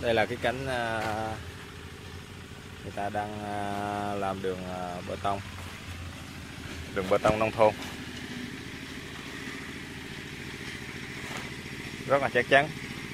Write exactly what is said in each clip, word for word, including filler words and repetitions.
Đây là cái cánh à, người ta đang à, làm đường à, bê tông, đường bê tông nông thôn rất là chắc chắn.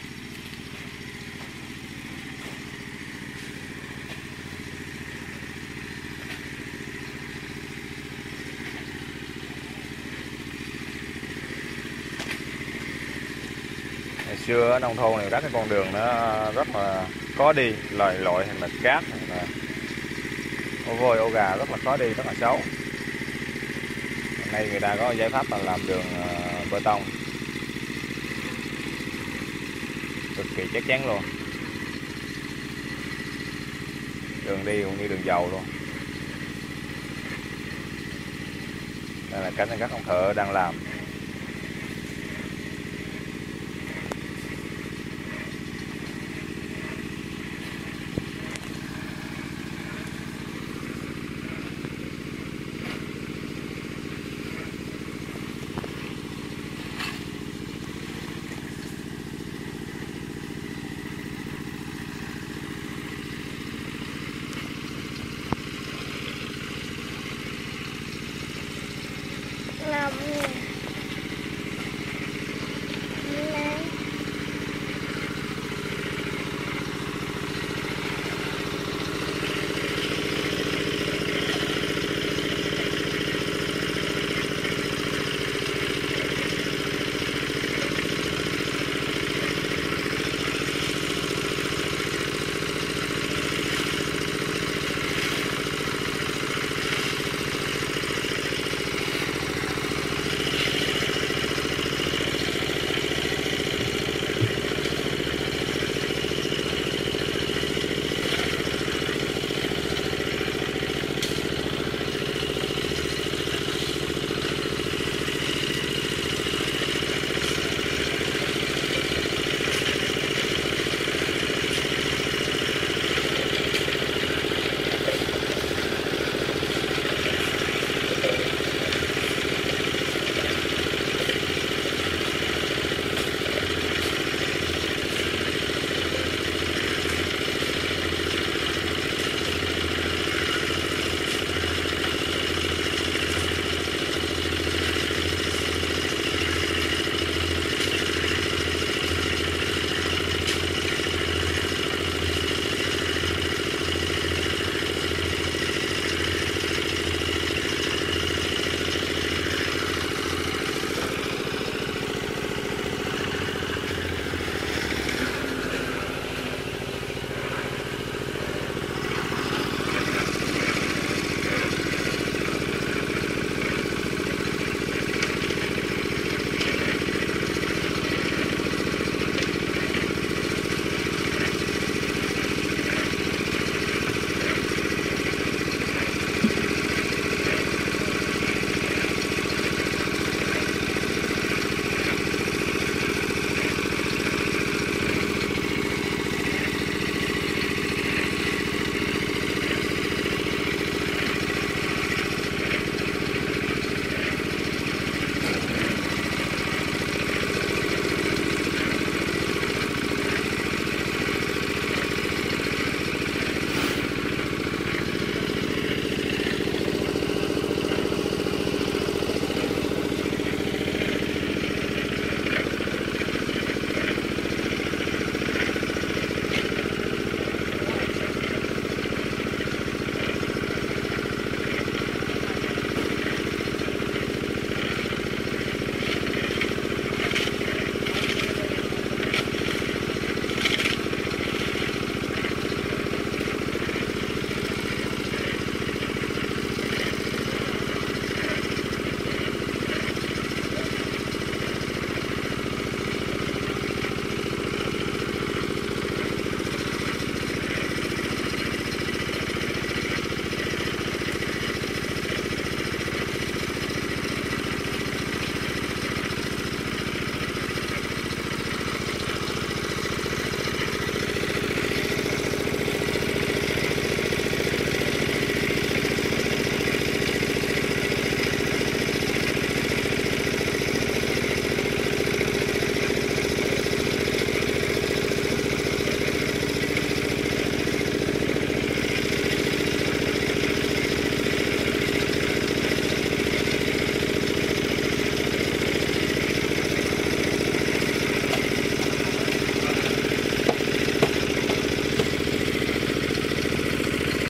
Ngày xưa ở nông thôn này các cái con đường nó rất là khó đi, lầy lội hay là cát hay là ô vôi ô gà rất là khó đi, rất là xấu. Hôm nay người ta có giải pháp là làm đường uh, bê tông cực kỳ chắc chắn luôn, đường đi cũng như đường dầu luôn. Đây là cánh các ông thợ đang làm. Làm